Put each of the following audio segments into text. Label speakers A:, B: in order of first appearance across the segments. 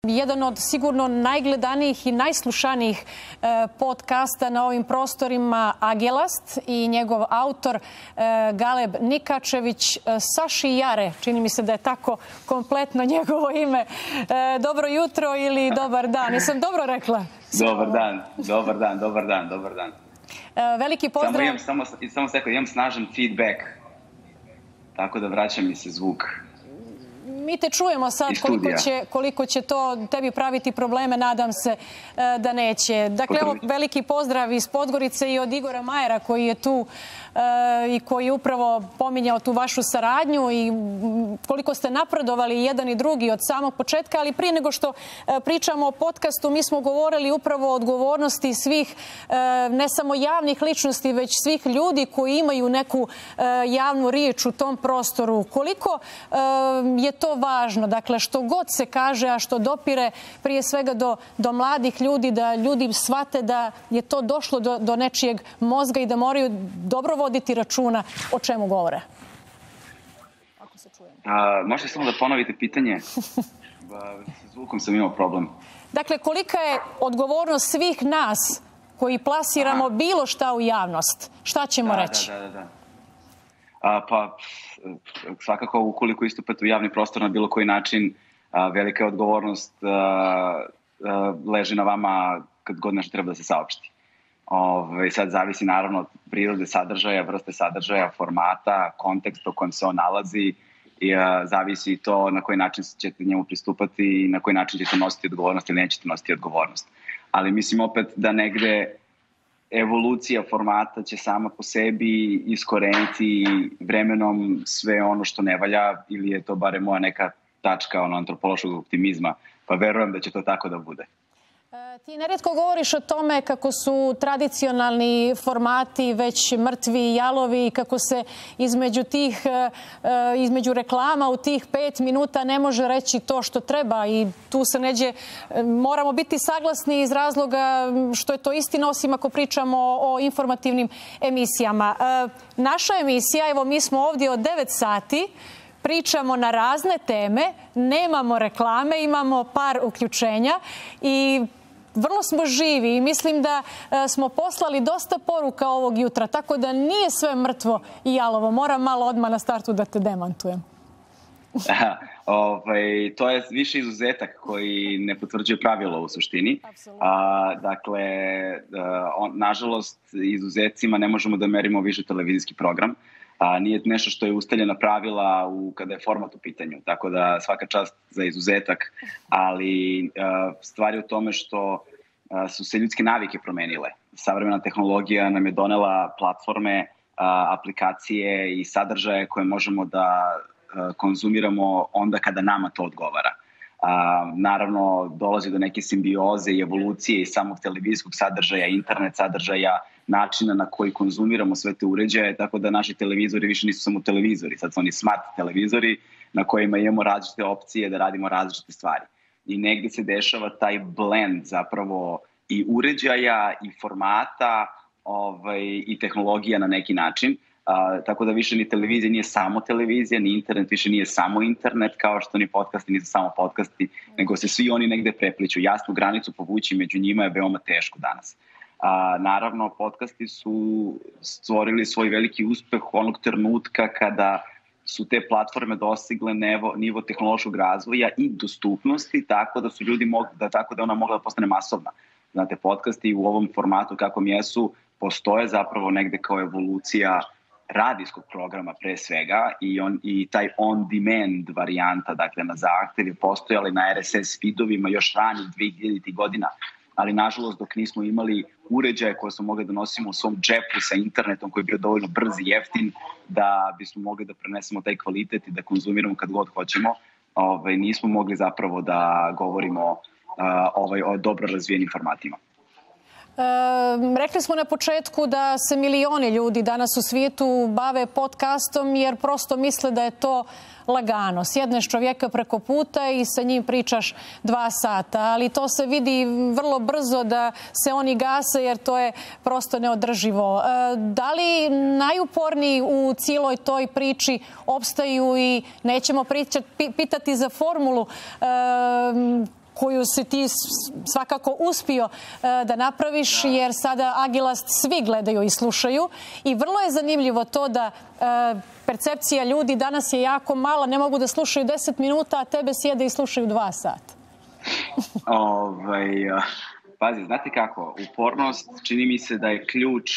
A: jedan od sigurno najgledanijih i najslušanijih podcasta na ovim prostorima Agelast i njegov autor Galeb Nikačević. Saši Jare, čini mi se da je tako kompletno njegovo ime. Dobro jutro ili dobar dan. Nisam dobro rekla?
B: Dobar dan.
A: Veliki pozdrav.
B: Samo sekund, imam snažan feedback, tako da vraća mi se zvuk.
A: Mi te čujemo sad koliko će to tebi praviti probleme, nadam se da neće. Dakle, evo veliki pozdrav iz Podgorice i od Igora Majera koji je tu i koji je upravo pominjao tu vašu saradnju i koliko ste napredovali jedan i drugi od samog početka, ali prije nego što pričamo o podcastu, mi smo govorili upravo o odgovornosti svih, ne samo javnih ličnosti, već svih ljudi koji imaju neku javnu riječ u tom prostoru. Koliko je to važno, dakle, što god se kaže, a što dopire prije svega do mladih ljudi, da ljudi shvate da je to došlo do nečijeg mozga i da moraju dobro voditi računa o čemu govore. Ako se čujemo.
B: Možete samo da ponovite pitanje? Sa zvukom sam imao problem.
A: Dakle, kolika je odgovornost svih nas koji plasiramo bilo šta u javnost? Šta ćemo reći?
B: Pa, svakako, ukoliko istupate u javni prostor na bilo koji način, velika je odgovornost leži na vama kad god nešto treba da se saopšti. Sad zavisi naravno od prirode sadržaja, vrste sadržaja, formata, konteksta u kojem se on nalazi i zavisi i to na koji način ćete njemu pristupati i na koji način ćete nositi odgovornost ili nećete nositi odgovornost. Ali mislim opet da negde evolucija formata će sama po sebi iskoreniti vremenom sve ono što ne valja, ili je to bare moja neka tačka antropološkog optimizma, pa verujem da će to tako da bude.
A: Ti nerijetko govoriš o tome kako su tradicionalni formati već mrtvi i jalovi i kako se između reklama u tih 5 minuta ne može reći to što treba i tu se neđe moramo biti saglasni iz razloga što je to istina, osim ako pričamo o informativnim emisijama. Naša emisija, evo mi smo ovdje od 9 sati, pričamo na razne teme, nemamo reklame, imamo par uključenja i vrlo smo živi i mislim da smo poslali dosta poruka ovog jutra, tako da nije sve mrtvo i jalovo. Moram malo odmah na startu da te demantujem.
B: To je više izuzetak koji ne potvrđuje pravilo u suštini. Dakle, nažalost, izuzetcima ne možemo da merimo više televizijski program. Nije nešto što je ustaljena pravila kada je format u pitanju. Tako da svaka čast za izuzetak, ali stvar je u tome što su se ljudske navike promenile. Savremena tehnologija nam je donela platforme, aplikacije i sadržaje koje možemo da konzumiramo onda kada nama to odgovara. Naravno, dolazi do neke simbioze i evolucije i samog televizijskog sadržaja, internet sadržaja, načina na koji konzumiramo sve te uređaje, tako da naši televizori više nisu samo televizori, sad su oni smart televizori na kojima imamo različite opcije da radimo različite stvari. I negdje se dešava taj blend zapravo i uređaja i formata i tehnologija na neki način. Tako da više ni televizija nije samo televizija, ni internet više nije samo internet, kao što ni podcasti nisu samo podcasti, nego se svi oni negde prepliču. Jasnu granicu povući među njima je veoma teško danas. Naravno, podcasti su stvorili svoj veliki uspeh onog trenutka kada su te platforme dostigle nivo tehnološkog razvoja i dostupnosti, tako da su ljudi tako da ona mogla da postane masovna. Znate, podcasti u ovom formatu kakvom jesu postoje zapravo negde kao evolucija radijskog programa pre svega i taj on-demand varijanta, dakle na zahtev je postojala i na RSS feedovima još ranih 2000. godina, ali nažalost dok nismo imali uređaje koje smo mogli da nosimo u svom džepu sa internetom koji je bio dovoljno brz i jeftin da bismo mogli da prenesemo taj kvalitet i da konzumiramo kad god hoćemo, nismo mogli zapravo da govorimo o dobro razvijenim formatima.
A: Rekli smo na početku da se milioni ljudi danas u svijetu bave podcastom jer prosto misle da je to lagano. Sjedneš čovjeka preko puta i sa njim pričaš 2 sata, ali to se vidi vrlo brzo da se oni gase jer to je prosto neodrživo. Da li najuporniji u cijeloj toj priči opstaju i nećemo pitati za formulu koju si ti svakako uspio da napraviš, jer sada Agilast svi gledaju i slušaju i vrlo je zanimljivo to da percepcija ljudi danas je jako mala, ne mogu da slušaju 10 minuta, a tebe sjede i slušaju 2 sata.
B: Pazi, znate kako, upornost čini mi se da je ključ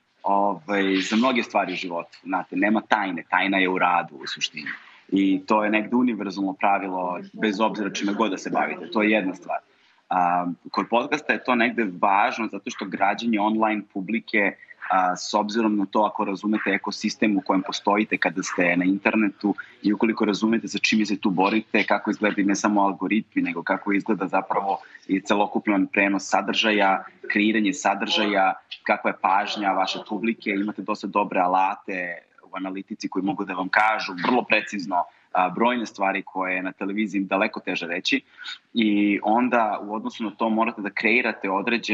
B: za mnoge stvari u životu. Znate, nema tajne, tajna je u radu u suštini. I to je negde univerzalno pravilo, bez obzira čime god da se bavite. To je jedna stvar. Kod podcasta je to negde važno zato što građenje online publike, s obzirom na to ako razumete ekosistem u kojem postojite kada ste na internetu i ukoliko razumete sa čime se tu borite, kako izgleda ne samo algoritmi, nego kako izgleda zapravo i celokupan prenos sadržaja, kreiranje sadržaja, kakva je pažnja vaše publike, imate dosta dobre alate u analitici koji mogu da vam kažu vrlo precizno brojne stvari koje je na televiziji daleko teže reći i onda u odnosu na to morate da kreirate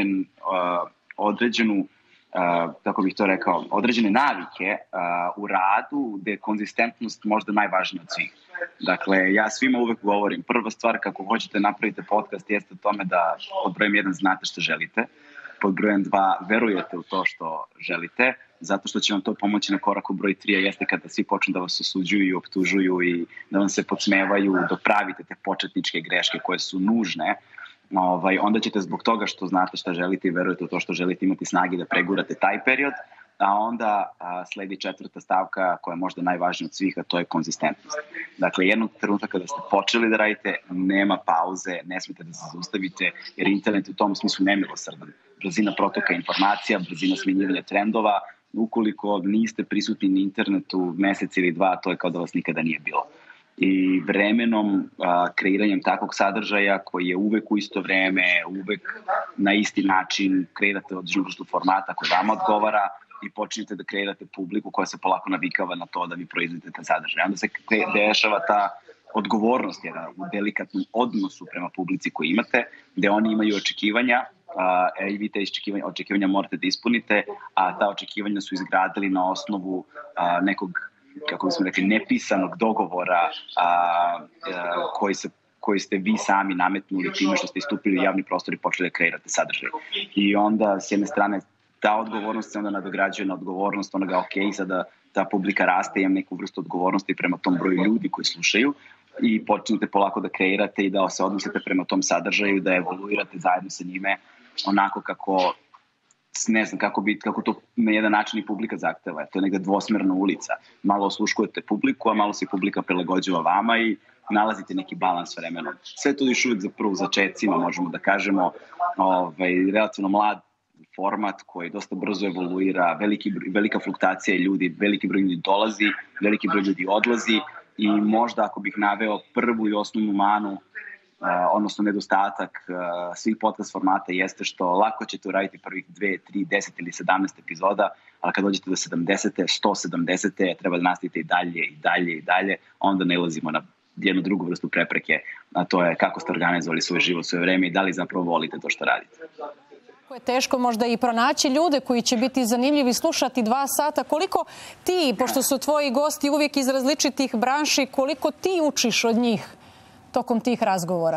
B: određenu kako bih to rekao, određene navike u radu gde je konzistentnost možda najvažnija od svih. Dakle, ja svima uvek govorim, prva stvar kako hoćete napravite podcast jeste o tome da pod brojem 1 znate što želite, pod brojem 2 verujete u to što želite, zato što će vam to pomoći na koraku broj 3, a jeste kada svi počnu da vas osuđuju i optužuju i da vam se podsmevaju dok pravite te početničke greške koje su nužne, onda ćete zbog toga što znate šta želite i verujete u to što želite imati snage da pregurate taj period, a onda sledi 4. stavka koja je možda najvažnija od svih, a to je konzistentnost. Dakle, jednog trenutka kada ste počeli da radite, nema pauze, ne smete da se zaustavite, jer internet u tom smislu nemilosrdan. Brzina protoka informacija, brzina smenjivanja trendova, ukoliko niste prisutni na internetu mesec ili 2, to je kao da vas nikada nije bilo. I vremenom, kreiranjem takvog sadržaja koji je uvek u isto vreme, uvek na isti način, kreirate određenu vrstu formata koji vama odgovara i počinjete da kreirate publiku koja se polako navikava na to da vi proizvodite te sadržaje. Onda se dešava ta odgovornost u delikatnom odnosu prema publici koju imate, gde oni imaju očekivanja i vi te očekivanja morate da ispunite, a ta očekivanja su izgradili na osnovu nekog, kako bismo rekli, nepisanog dogovora koji ste vi sami nametnuli time što ste istupili u javni prostor i počeli da kreirate sadržaj. I onda, s jedne strane, ta odgovornost se onda nadograđuje na odgovornost onoga, ok, sada ta publika raste, imam neku vrstu odgovornosti prema tom broju ljudi koji slušaju i počnete polako da kreirate i da se odnosite prema tom sadržaju, da evoluirate zajedno sa njime onako kako, ne znam, kako to na jedan način i publika zahteva. To je negde dvosmerna ulica. Malo osluškujete publiku, a malo se publika prilagođava vama i nalazite neki balans vremenom. Sve to još uvijek zapravo začecima, možemo da kažemo, relativno mlad format koji dosta brzo evoluira, velika fluktacija ljudi, veliki broj ljudi dolazi, veliki broj ljudi odlazi i možda ako bih naveo prvu i osnovnu manu, odnosno nedostatak svih podcast formata jeste što lako ćete uraditi prvih 2, 3, 10 ili 17 epizoda, ali kad dođete do 70. 170. treba da nastavite i dalje, onda nailazimo na jednu drugu vrstu prepreke, a to je kako ste organizovali svoj život, svoje vreme i da li zapravo volite to što radite.
A: Je teško možda i pronaći ljude koji će biti zanimljivi slušati 2 sata. Koliko ti, pošto su tvoji gosti uvijek iz različitih branši, koliko ti učiš od njih tokom tih razgovora?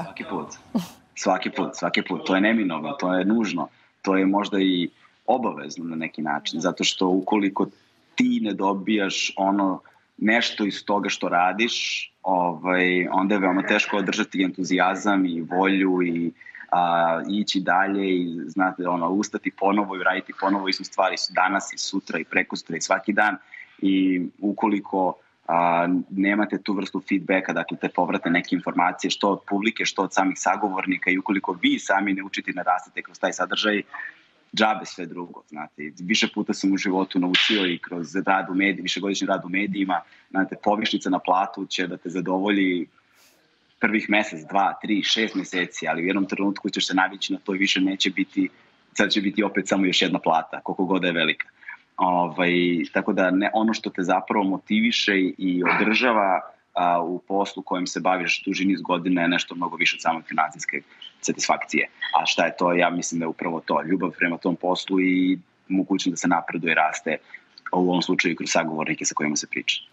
B: Svaki put. To je neminovno, to je nužno. To je možda i obavezno na neki način, zato što ukoliko ti ne dobijaš nešto iz toga što radiš, onda je veoma teško održati entuzijazam i volju i ići dalje i znate, ustati ponovo i raditi ponovo istu stvari danas i sutra i prekosutra i svaki dan i ukoliko nemate tu vrstu feedbacka, dakle te povratne neke informacije što od publike, što od samih sagovornika i ukoliko vi sami ne učite i ne rastete kroz taj sadržaj, džabe sve drugo, znate. Više puta sam u životu naučio i kroz rad u mediji, višegodišnji rad u medijima, znate, povišica na platu će da te zadovolji prvih mesec, 2, 3, 6 meseci, ali u jednom trenutku ćeš se navići na to i više neće biti, sad će biti opet samo još jedna plata, koliko god je velika. Tako da ono što te zapravo motiviše i održava u poslu kojim se baviš duži niz godina je nešto mnogo više od samog finansijske satisfakcije. A šta je to? Ja mislim da je upravo to. Ljubav prema tom poslu i mogućnost da se napreduje i raste, u ovom slučaju kroz sagovornike sa kojima se priča.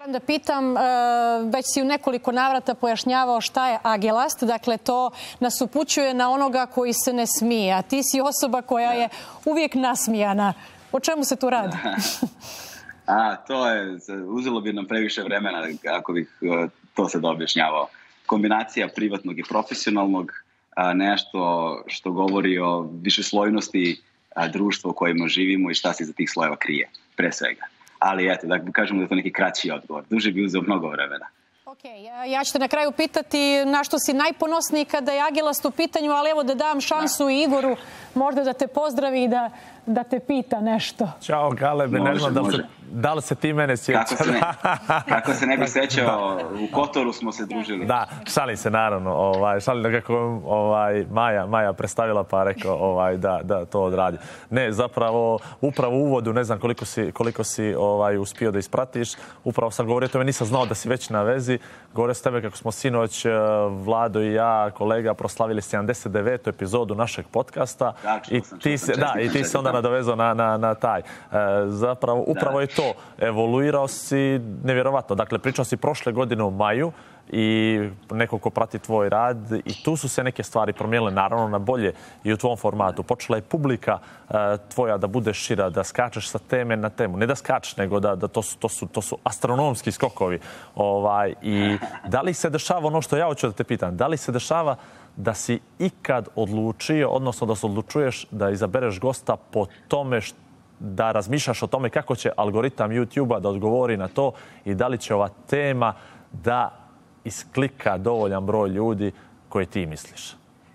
A: Da pitam, već si u nekoliko navrata pojašnjavao šta je agelast, dakle to nas upućuje na onoga koji se ne smije, a ti si osoba koja je uvijek nasmijana. O čemu se tu radi?
B: To je, uzelo bi nam previše vremena ako bih to sad objašnjavao. Kombinacija privatnog i profesionalnog, nešto što govori o višeslojnosti društva u kojima živimo i šta se iza tih slojeva krije, pre svega. Ali eto, da kažemo da je to neki kraći odgovor. Duže bi uzeo mnogo vremena.
A: Ja ću te na kraju pitati na što si najponosniji kada je agelast u pitanju, ali evo da dam šansu i Igoru možda da te pozdravi i da te pita nešto.
C: Ćao Galebe, ne znam da li se ti mene sjećaš.
B: Kako se ne bi sjećao, u Kotoru smo se družili.
C: Da, šalim se naravno, šalim kako Maja predstavila pa rekao da to odradi. Ne, zapravo, upravo u uvodu, ne znam koliko si uspio da ispratiš, upravo sam govorio o tome, nisam znao da si već na vezi, govorio s tebe kako smo sinoć, Vlado i ja, kolega, proslavili 79. epizodu našeg podcasta i ti se onda nadovezao na taj. Zapravo, upravo je to. Evoluirao si nevjerovatno. Dakle, pričao si prošle godine u maju i neko ko prati tvoj rad i tu su se neke stvari promijenile naravno na bolje i u tvom formatu. Počela je publika tvoja da bude šira, da skačeš sa teme na temu. Ne da skačeš, nego da to su astronomski skokovi. I da li se dešava ono što ja hoću da te pitam, da li se dešava da si ikad odlučio, odnosno da se odlučuješ da izabereš gosta po tome da razmišljaš o tome kako će algoritam YouTube-a da odgovori na to i da li će ova tema da isklika dovoljan broj ljudi koje ti misliš?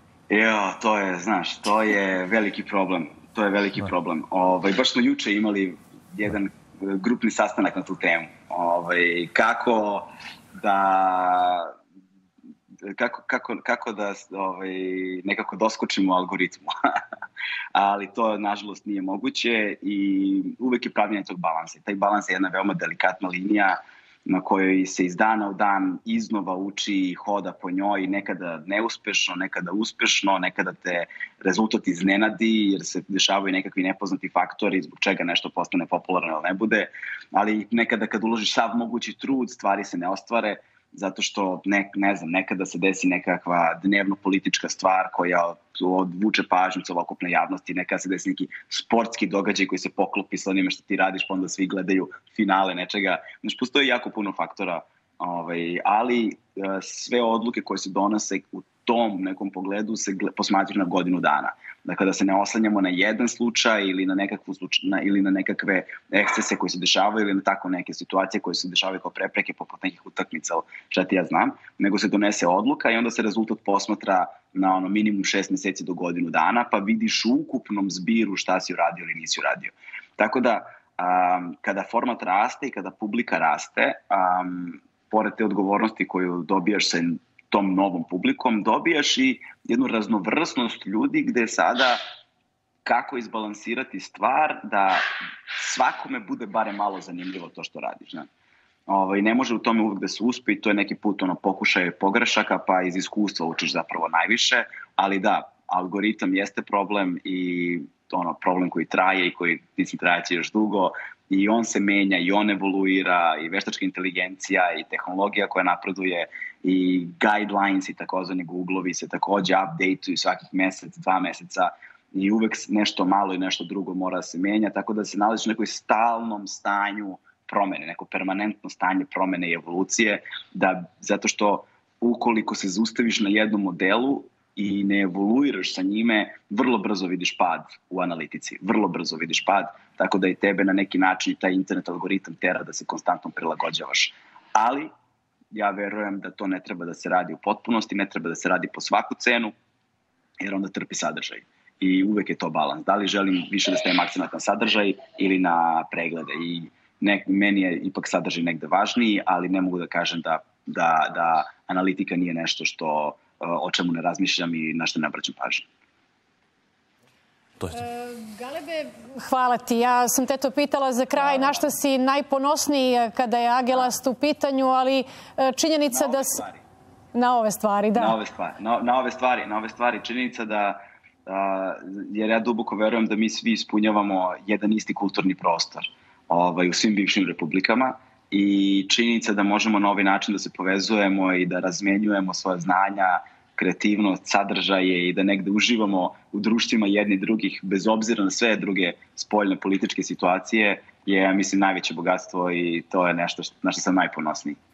B: To je veliki problem. To je veliki problem. Baš smo juče imali jedan grupni sastanak na tu temu. Kako da nekako doskočimo algoritmu. Ali to, nažalost, nije moguće i uvek je pravljenje tog balansa. Taj balans je jedna veoma delikatna linija na kojoj se iz dana u dan iznova uči i hoda po njoj, nekada neuspešno, nekada uspešno, nekada te rezultat iznenadi jer se dešavaju nekakvi nepoznati faktori zbog čega nešto postane popularno ili ne bude, ali nekada kad uložiš sav mogući trud, stvari se ne ostvare zato što, nekada se desi nekakva dnevno-politička stvar koja odvuče pažnju celokupne javnosti, nekada se desi neki sportski događaj koji se poklopi sa onime što ti radiš, pa onda svi gledaju finale nečega. Znači, postoji jako puno faktora, ali sve odluke koje se donose u tom nekom pogledu se posmatraju na godinu dana. Dakle, da se ne oslanjamo na jedan slučaj ili na nekakve ekscese koji se dešavaju ili na tako neke situacije koje se dešavaju kao prepreke poput nekih utakmica, šta ti ja znam, nego se donese odluka i onda se rezultat posmatra na minimum 6 mjeseci do godinu dana, pa vidiš u ukupnom zbiru šta si uradio ili nisi uradio. Tako da, kada format raste i kada publika raste, pored te odgovornosti koju dobijaš sa tom novom publikom, dobijaš i jednu raznovrsnost ljudi gde sada kako izbalansirati stvar da svakome bude barem malo zanimljivo to što radiš. Ne može u tome uvijek da se uspe i to je neki put pokušaj pogrešaka, pa iz iskustva učiš zapravo najviše, ali da, algoritam jeste problem i problem koji traje i koji trajaće još dugo i on se menja i on evoluira i veštačka inteligencija i tehnologija koja napreduje i guidelines i takozvani Google-ovi se također updateuju svakih mjesec, 2 mjeseca i uvek nešto malo i nešto drugo mora da se menja, tako da se nalaziš u nekoj stalnom stanju promene, neko permanentno stanje promene i evolucije, zato što ukoliko se zaustaviš na jednom modelu i ne evoluiraš sa njime, vrlo brzo vidiš pad u analitici, vrlo brzo vidiš pad, tako da i tebe na neki način taj internet algoritam tera da se konstantno prilagođavaš. Ali ja verujem da to ne treba da se radi u potpunosti, ne treba da se radi po svaku cenu, jer onda trpi sadržaj. I uvek je to balans. Da li želim više da stavim akcenat na sadržaj ili na preglede. I meni je ipak sadržaj negde važniji, ali ne mogu da kažem da analitika nije nešto o čemu ne razmišljam i na što ne obraćam pažnju.
A: Galebe, hvala ti. Ja sam te to pitala za kraj na što si najponosniji kada je agelast u pitanju, ali činjenica da... Na ove stvari, da.
B: Na ove stvari. Činjenica da, jer ja duboko verujem da mi svi ispunjavamo jedan isti kulturni prostor u svim bivšim republikama i činjenica da možemo na ovaj način da se povezujemo i da razmenjujemo svoje znanja, kreativnost, sadržaje i da negde uživamo u društvima jedni drugih bez obzira na sve druge spoljne političke situacije je, ja mislim, najveće bogatstvo i to je nešto na što sam najponosniji.